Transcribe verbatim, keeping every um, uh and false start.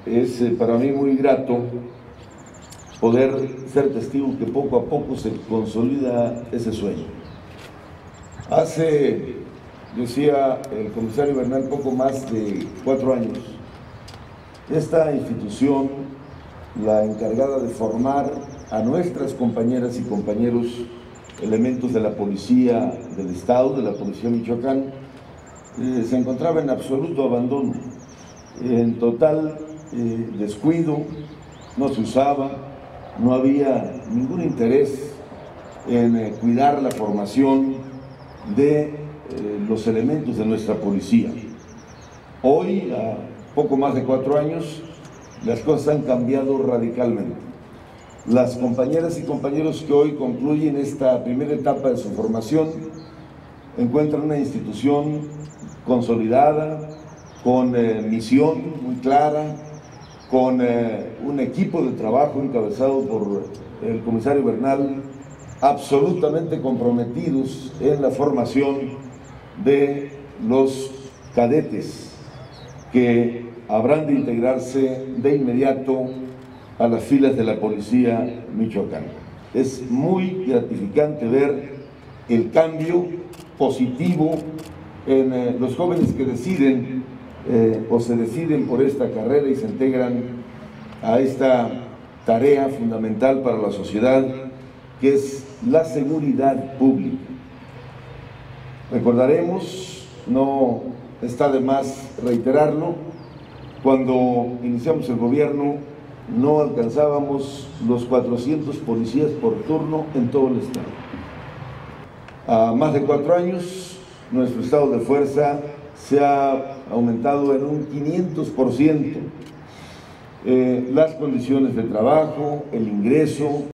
es eh, para mí muy grato poder ser testigo que poco a poco se consolida ese sueño. Hace, decía el comisario Bernal, poco más de cuatro años, esta institución, la encargada de formar a nuestras compañeras y compañeros, elementos de la Policía del Estado, de la Policía de Michoacán, eh, se encontraba en absoluto abandono, en total eh, descuido, no se usaba, no había ningún interés en eh, cuidar la formación de eh, los elementos de nuestra policía. Hoy, a poco más de cuatro años, las cosas han cambiado radicalmente. Las compañeras y compañeros que hoy concluyen esta primera etapa de su formación encuentran una institución consolidada, con eh, misión muy clara, con eh, un equipo de trabajo encabezado por el comisario Bernal, absolutamente comprometidos en la formación de los cadetes que habrán de integrarse de inmediato a las filas de la Policía Michoacana. Es muy gratificante ver el cambio positivo en eh, los jóvenes que deciden eh, o se deciden por esta carrera y se integran a esta tarea fundamental para la sociedad, que es la seguridad pública. Recordaremos, no está de más reiterarlo, cuando iniciamos el gobierno no alcanzábamos los cuatrocientos policías por turno en todo el estado. A más de cuatro años, nuestro estado de fuerza se ha aumentado en un quinientos por ciento. Eh, las condiciones de trabajo, el ingreso,